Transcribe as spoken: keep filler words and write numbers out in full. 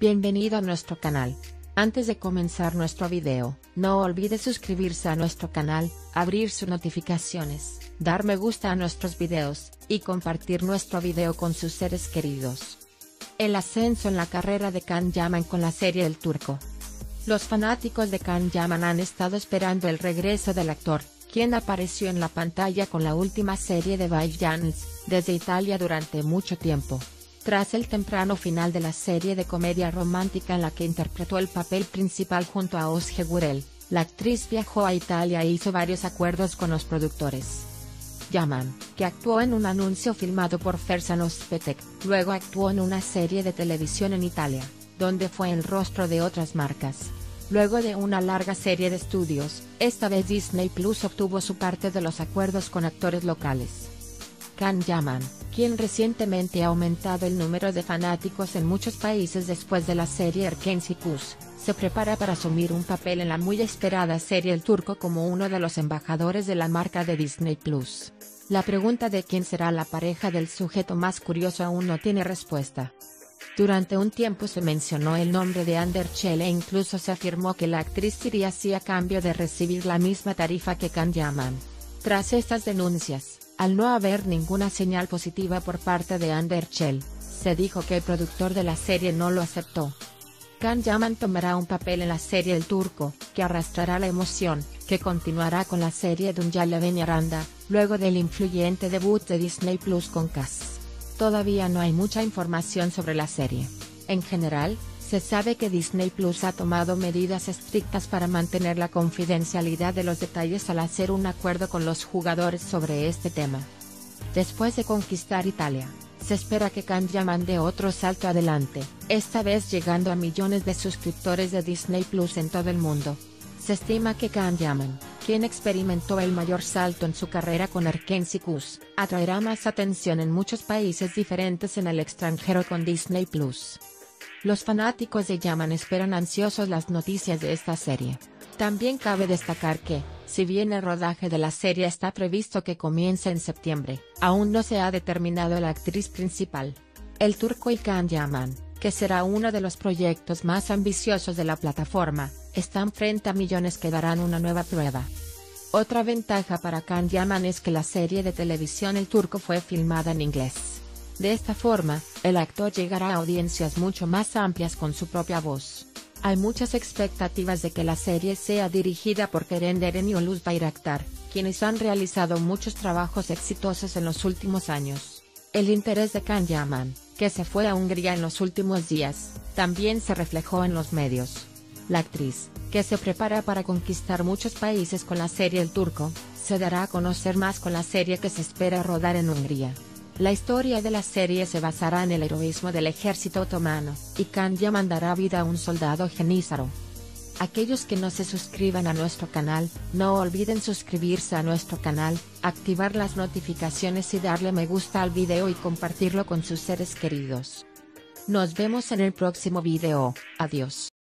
Bienvenido a nuestro canal. Antes de comenzar nuestro video, no olvide suscribirse a nuestro canal, abrir sus notificaciones, dar me gusta a nuestros videos, y compartir nuestro video con sus seres queridos. El ascenso en la carrera de Can Yaman con la serie El Turco. Los fanáticos de Can Yaman han estado esperando el regreso del actor, quien apareció en la pantalla con la última serie de ByteDance, desde Italia durante mucho tiempo. Tras el temprano final de la serie de comedia romántica en la que interpretó el papel principal junto a Özge Gürel, la actriz viajó a Italia e hizo varios acuerdos con los productores. Yaman, que actuó en un anuncio filmado por Fersanospetek, luego actuó en una serie de televisión en Italia, donde fue el rostro de otras marcas. Luego de una larga serie de estudios, esta vez Disney Plus obtuvo su parte de los acuerdos con actores locales. Can Yaman, quien recientemente ha aumentado el número de fanáticos en muchos países después de la serie Erken Sikus, se prepara para asumir un papel en la muy esperada serie El Turco como uno de los embajadores de la marca de Disney Plus. La pregunta de quién será la pareja del sujeto más curioso aún no tiene respuesta. Durante un tiempo se mencionó el nombre de Ander Chell e incluso se afirmó que la actriz iría así a cambio de recibir la misma tarifa que Can Yaman. Tras estas denuncias, al no haber ninguna señal positiva por parte de Ander Chell, se dijo que el productor de la serie no lo aceptó. Can Yaman tomará un papel en la serie El Turco, que arrastrará la emoción, que continuará con la serie Dünya Beni Aranda, luego del influyente debut de Disney Plus con Cass. Todavía no hay mucha información sobre la serie. En general, se sabe que Disney Plus ha tomado medidas estrictas para mantener la confidencialidad de los detalles al hacer un acuerdo con los jugadores sobre este tema. Después de conquistar Italia, se espera que Can Yaman dé otro salto adelante, esta vez llegando a millones de suscriptores de Disney Plus en todo el mundo. Se estima que Can Yaman, quien experimentó el mayor salto en su carrera con Erken Sikus, atraerá más atención en muchos países diferentes en el extranjero con Disney Plus. Los fanáticos de Yaman esperan ansiosos las noticias de esta serie. También cabe destacar que, si bien el rodaje de la serie está previsto que comience en septiembre, aún no se ha determinado la actriz principal. El Turco y Can Yaman, que será uno de los proyectos más ambiciosos de la plataforma, están frente a millones que darán una nueva prueba. Otra ventaja para Can Yaman es que la serie de televisión El Turco fue filmada en inglés. De esta forma, el actor llegará a audiencias mucho más amplias con su propia voz. Hay muchas expectativas de que la serie sea dirigida por Kerem Eren y Ulus Bayraktar, quienes han realizado muchos trabajos exitosos en los últimos años. El interés de Can Yaman, que se fue a Hungría en los últimos días, también se reflejó en los medios. La actriz, que se prepara para conquistar muchos países con la serie El Turco, se dará a conocer más con la serie que se espera rodar en Hungría. La historia de la serie se basará en el heroísmo del ejército otomano, y Can Yaman dará vida a un soldado jenízaro. Aquellos que no se suscriban a nuestro canal, no olviden suscribirse a nuestro canal, activar las notificaciones y darle me gusta al video y compartirlo con sus seres queridos. Nos vemos en el próximo video, adiós.